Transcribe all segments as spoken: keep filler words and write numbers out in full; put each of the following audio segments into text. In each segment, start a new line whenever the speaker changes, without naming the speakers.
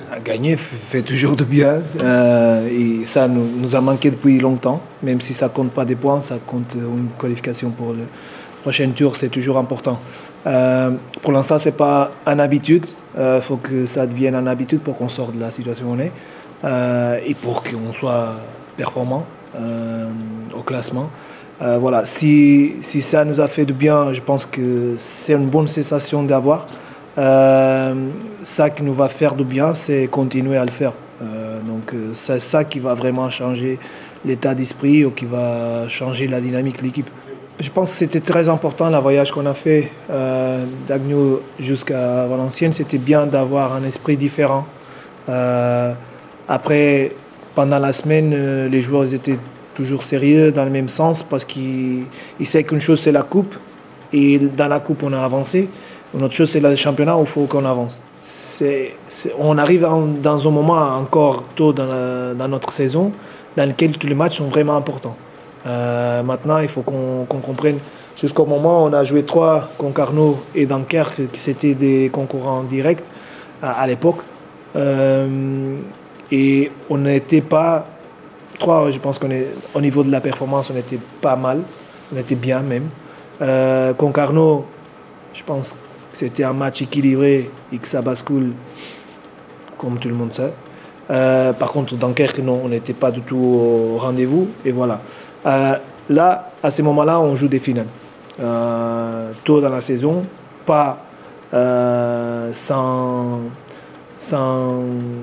Gagner fait toujours de bien euh, et ça nous, nous a manqué depuis longtemps. Même si ça compte pas des points, ça compte une qualification pour le prochain tour, c'est toujours important. Euh, pour l'instant, c'est pas une habitude. Il euh, faut que ça devienne une habitude pour qu'on sorte de la situation où on est euh, et pour qu'on soit performant euh, au classement. Euh, voilà, si, si ça nous a fait du bien, je pense que c'est une bonne sensation d'avoir. Euh, ça qui nous va faire du bien, c'est continuer à le faire. Euh, donc c'est ça qui va vraiment changer l'état d'esprit ou qui va changer la dynamique de l'équipe. Je pense que c'était très important le voyage qu'on a fait euh, d'Agneau jusqu'à Valenciennes. C'était bien d'avoir un esprit différent. Euh, après, pendant la semaine, euh, les joueurs ils étaient toujours sérieux dans le même sens parce qu'ils savent qu'une chose c'est la coupe et dans la coupe on a avancé. Une autre chose, c'est le championnat où il faut qu'on avance. C'est, c'est, on arrive dans, dans un moment encore tôt dans, la, dans notre saison dans lequel tous les matchs sont vraiment importants. Euh, maintenant, il faut qu'on, qu'on comprenne jusqu'au moment où on a joué trois Concarneau et Dunkerque, qui c'était des concurrents directs à, à l'époque. Euh, et on n'était pas... Trois, je pense qu'au niveau de la performance, on était pas mal. On était bien même. Euh, Concarneau, je pense que c'était un match équilibré et que ça bascule, comme tout le monde sait. Euh, par contre, Dunkerque, non, on n'était pas du tout au rendez-vous. Et voilà. Euh, là, à ce moment-là, on joue des finales. Euh, tôt dans la saison, pas euh, sans, sans...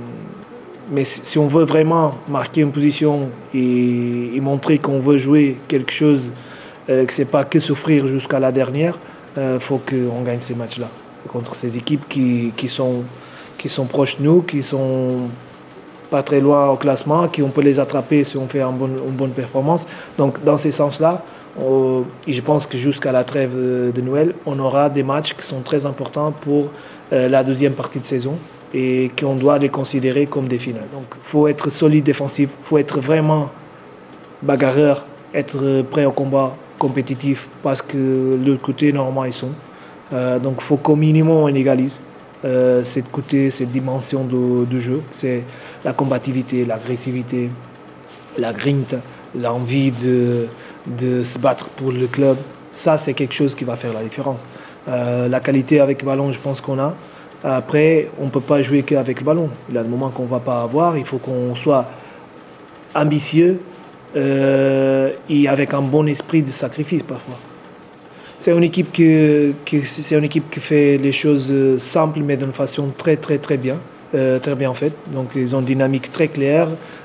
Mais si on veut vraiment marquer une position et, et montrer qu'on veut jouer quelque chose, euh, que ce n'est pas que souffrir jusqu'à la dernière, il euh, faut qu'on gagne ces matchs-là contre ces équipes qui, qui, sont, qui sont proches de nous, qui sont pas très loin au classement, qui on peut les attraper si on fait une bonne, une bonne performance. Donc dans ces sens-là, on, et je pense que jusqu'à la trêve de Noël, on aura des matchs qui sont très importants pour euh, la deuxième partie de saison et qu'on doit les considérer comme des finales. Donc il faut être solide défensif, il faut être vraiment bagarreur, être prêt au combat, compétitif, parce que de l'autre côté, normalement, ils sont. Euh, donc il faut qu'au minimum, on égalise euh, cette côté, cette dimension de, de jeu. C'est la combativité, l'agressivité, la grinta, l'envie de, de se battre pour le club. Ça, c'est quelque chose qui va faire la différence. Euh, la qualité avec le ballon, je pense qu'on a. Après, on ne peut pas jouer qu'avec le ballon. Il y a des moments qu'on ne va pas avoir. Il faut qu'on soit ambitieux euh, et avec un bon esprit de sacrifice parfois. C'est une équipe qui, qui, c'est une équipe qui fait les choses simples mais d'une façon très très très bien, euh, très bien faite. Donc ils ont une dynamique très claire,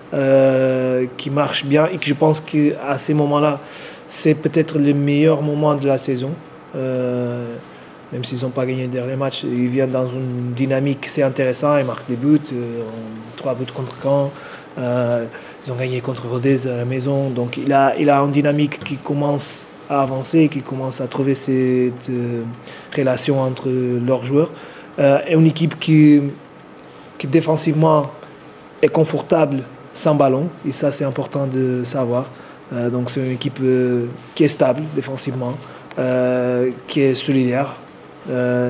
euh, qui marche bien et que je pense qu'à ces moments-là, c'est peut-être le meilleur moment de la saison. Euh, même s'ils n'ont pas gagné le dernier match, ils viennent dans une dynamique, c'est intéressant, ils marquent des buts, euh, trois buts contre Caen. Euh, ils ont gagné contre Rodez à la maison, donc il a, il a une dynamique qui commence à avancer, qui commence à trouver cette euh, relation entre leurs joueurs. Euh, et une équipe qui, qui défensivement est confortable sans ballon, et ça c'est important de savoir. Euh, donc c'est une équipe euh, qui est stable défensivement, euh, qui est solidaire. Euh,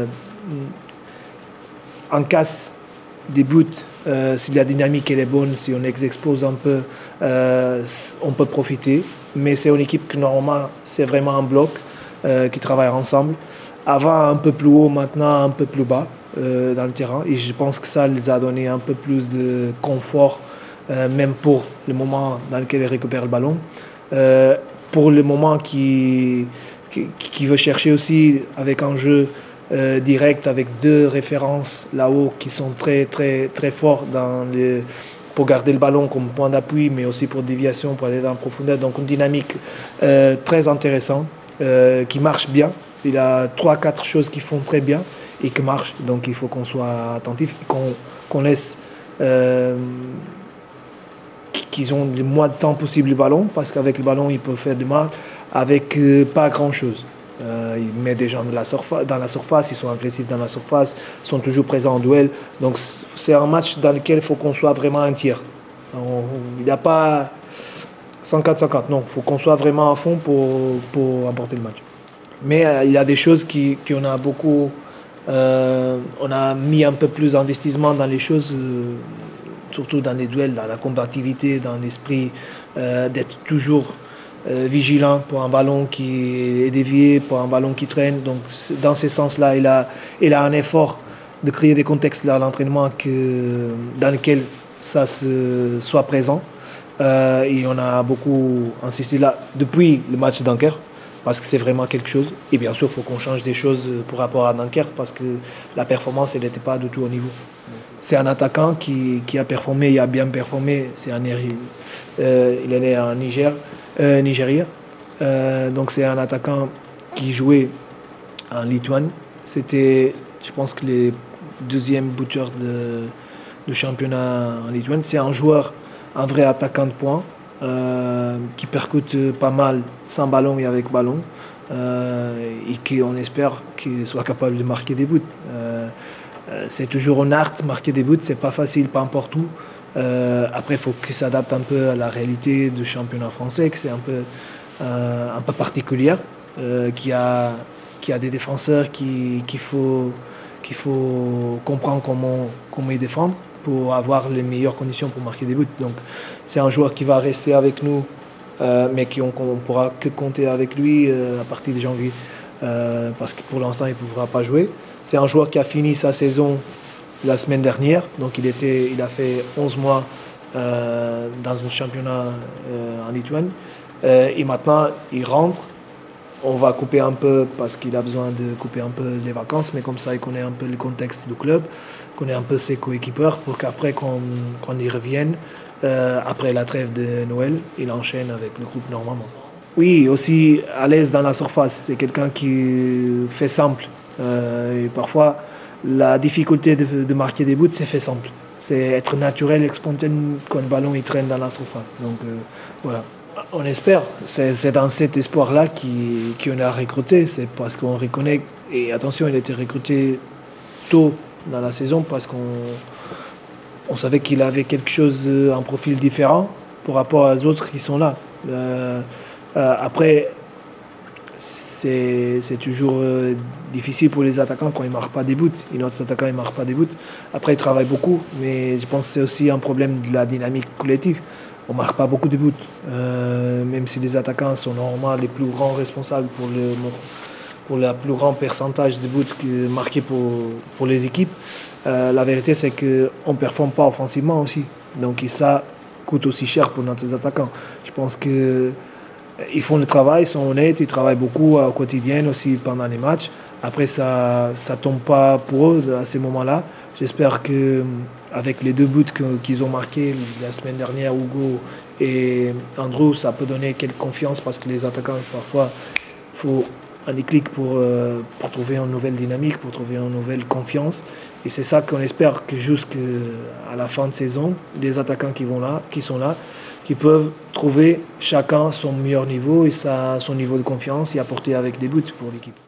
en casse des buts, euh, si la dynamique elle est bonne, si on expose un peu, euh, on peut profiter. Mais c'est une équipe qui normalement c'est vraiment un bloc euh, qui travaille ensemble. Avant un peu plus haut, maintenant un peu plus bas euh, dans le terrain. Et je pense que ça les a donné un peu plus de confort, euh, même pour le moment dans lequel ils récupèrent le ballon. Euh, pour le moment qui, qui, qui veut chercher aussi avec un jeu Euh, direct avec deux références là-haut qui sont très très très forts dans les, pour garder le ballon comme point d'appui mais aussi pour déviation, pour aller dans la profondeur. Donc une dynamique euh, très intéressante euh, qui marche bien. Il a trois quatre choses qui font très bien et qui marchent, donc il faut qu'on soit attentif, qu'on, qu'on laisse euh, qu'ils ont le moins de temps possible le ballon, parce qu'avec le ballon ils peuvent faire du mal avec euh, pas grand chose. Euh, il met des gens de la dans la surface, ils sont agressifs dans la surface, sont toujours présents en duel. Donc c'est un match dans lequel il faut qu'on soit vraiment un tiers. On, il n'y a pas cinquante cinquante, non, il faut qu'on soit vraiment à fond pour, pour emporter le match. Mais euh, il y a des choses qui, qu'on a beaucoup Euh, on a mis un peu plus d'investissement dans les choses, euh, surtout dans les duels, dans la combativité, dans l'esprit euh, d'être toujours euh, vigilant pour un ballon qui est dévié, pour un ballon qui traîne. Donc dans ce sens-là, il a, il a un effort de créer des contextes à l'entraînement que, dans lesquels ça se, soit présent. Euh, et on a beaucoup insisté là depuis le match d'Anker, parce que c'est vraiment quelque chose. Et bien sûr, il faut qu'on change des choses par rapport à Dunkerque parce que la performance, elle n'était pas du tout au niveau. C'est un attaquant qui, qui a performé, il a bien performé. C'est un, euh, il est né en Niger, euh, Nigeria. Euh, donc c'est un attaquant qui jouait en Lituanie. C'était, je pense que les deuxièmes buteurs de, de championnat en Lituanie. C'est un joueur, un vrai attaquant de poing. Euh, qui percute pas mal sans ballon et avec ballon euh, et qu'on espère qu'il soit capable de marquer des buts. Euh, euh, c'est toujours un art, marquer des buts, c'est pas facile, pas n'importe où. Euh, après, il faut qu'il s'adapte un peu à la réalité du championnat français, que c'est un peu, euh, un peu particulière, euh, qui a, qui a des défenseurs qu'il qui faut, qu'il faut comprendre comment, comment ils défendent pour avoir les meilleures conditions pour marquer des buts. Donc c'est un joueur qui va rester avec nous, euh, mais qu'on ne pourra que compter avec lui euh, à partir de janvier, euh, parce que pour l'instant il ne pourra pas jouer. C'est un joueur qui a fini sa saison la semaine dernière, donc il, était, il a fait onze mois euh, dans un championnat euh, en Lituanie, euh, et maintenant il rentre. On va couper un peu parce qu'il a besoin de couper un peu les vacances, mais comme ça il connaît un peu le contexte du club, connaît un peu ses coéquipeurs pour qu'après qu'on qu'on y revienne, euh, après la trêve de Noël, il enchaîne avec le groupe normalement. Oui, aussi à l'aise dans la surface, c'est quelqu'un qui fait simple. Euh, et parfois la difficulté de, de marquer des buts, c'est fait simple. C'est être naturel et spontané quand le ballon il traîne dans la surface. Donc euh, voilà. On espère, c'est dans cet espoir-là qu'on a recruté, c'est parce qu'on reconnaît, et attention, il a été recruté tôt dans la saison parce qu'on on savait qu'il avait quelque chose, un profil différent par rapport aux autres qui sont là. Euh, euh, après, c'est toujours euh, difficile pour les attaquants quand ils ne marquent pas des buts. Et notre attaquant ne marque pas des buts. Après, il travaille beaucoup, mais je pense que c'est aussi un problème de la dynamique collective. On ne marque pas beaucoup de buts, euh, même si les attaquants sont normalement les plus grands responsables pour le, pour le plus grand pourcentage de buts marqués pour, pour les équipes. Euh, la vérité, c'est qu'on ne performe pas offensivement aussi. Donc ça coûte aussi cher pour nos attaquants. Je pense qu'ils font le travail, ils sont honnêtes, ils travaillent beaucoup au quotidien aussi pendant les matchs. Après, ça ne tombe pas pour eux à ces moments-là. J'espère qu'avec les deux buts qu'ils ont marqués la semaine dernière, Hugo et Andrew, ça peut donner quelques confiance parce que les attaquants, parfois, il faut un déclic pour, euh, pour trouver une nouvelle dynamique, pour trouver une nouvelle confiance. Et c'est ça qu'on espère que jusqu'à la fin de saison, les attaquants qui, vont là, qui sont là, qui peuvent trouver chacun son meilleur niveau et sa, son niveau de confiance et apporter avec des buts pour l'équipe.